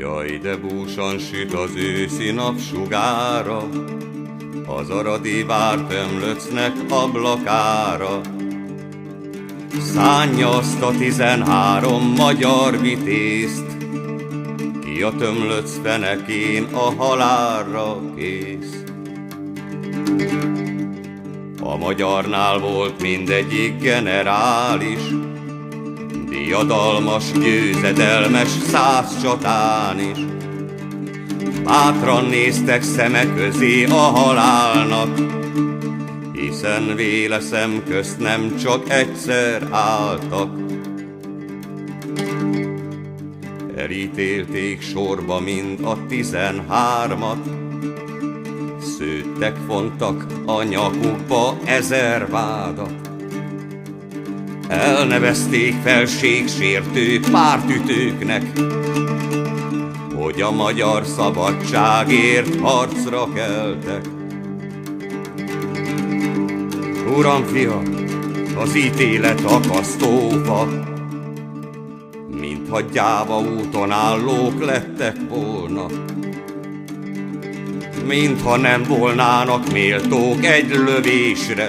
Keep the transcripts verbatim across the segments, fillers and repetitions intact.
Jaj, de búsan süt az őszi napsugára, az aradi vártömlöcnek ablakára. Szánja azt a tizenhárom magyar vitézt, ki a tömlöc fenekén a halálra kész. A magyarnál volt mindegyik generális, diadalmas, győzedelmes száz csatán is. Bátran néztek szeme közé a halálnak, hiszen véle szem közt nem csak egyszer álltak. Elítélték sorba mind a tizenhármat, szőttek fontak a nyakukba ezer vádat. Elnevezték felségsértő pártütőknek, hogy a magyar szabadságért harcra keltek. Uram, fiam, az ítélet akasztófa, mintha gyáva úton állók lettek volna, mintha nem volnának méltók egy lövésre,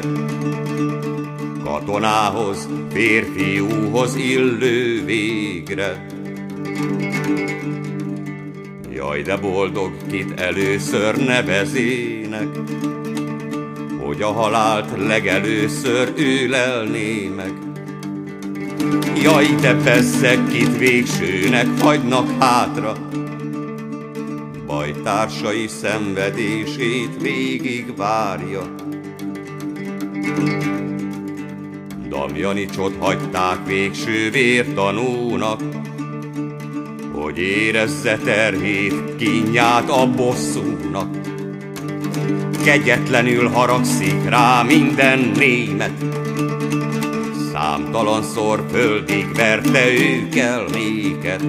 katonához, férfiúhoz illő végre. Jaj, de boldog, kit először nevezének, hogy a halált legelőször ő lelné meg. Jaj, de bezzeg, kit végsőnek hagynak hátra, bajtársai szenvedését végig várja. Damjanicsot hagyták végső vértanúnak, hogy érezze terhét, kínját a bosszúnak. Kegyetlenül haragszik rá minden német, számtalanszor földig verte ők elméket.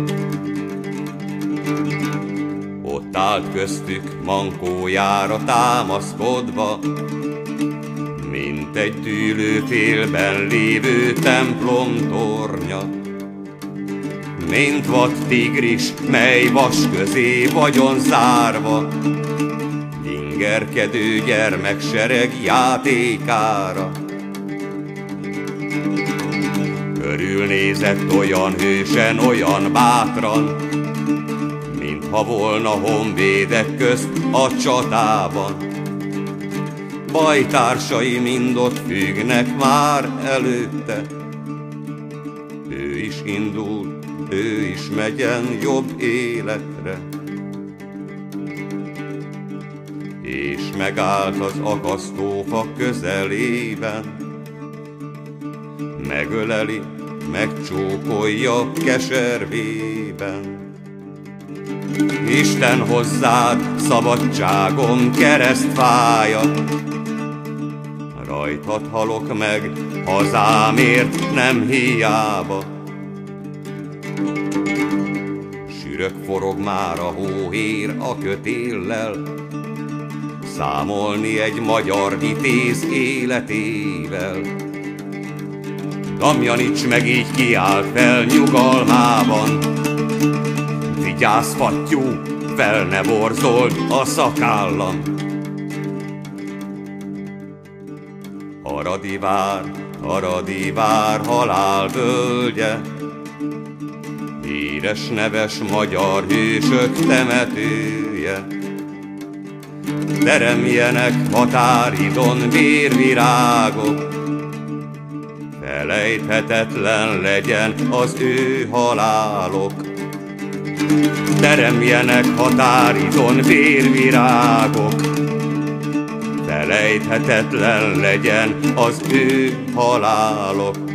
Ott állt köztük mankójára támaszkodva, mint egy dűlőtélben lévő templom tornya. Mint vad tigris, mely vas közé vagyon zárva, ingerkedő gyermeksereg játékára. Körülnézett olyan hősen, olyan bátran, mintha volna honvédek közt a csatában. Bajtársai mind ott függnek már előtte, ő is indul, ő is megyen jobb életre. És megállt az akasztófa közelében, megöleli, megcsókolja keservében. Isten hozzád, szabadságom keresztfája, rajtad halok meg, hazámért nem hiába. Sürök forog már a hóhér a kötéllel, számolni egy magyar vitéz életével. Damjanics meg így kiállt fel nyugalmában, vigyázz, fattyú, fel ne borzold a szakállam. Aradi vár, Aradi vár halálvölgye, híres neves magyar hősök temetője. Teremjenek határidon vérvirágok, felejthetetlen legyen az ő halálok. Teremjenek határidon vérvirágok, felejthetetlen legyen az ő halálok.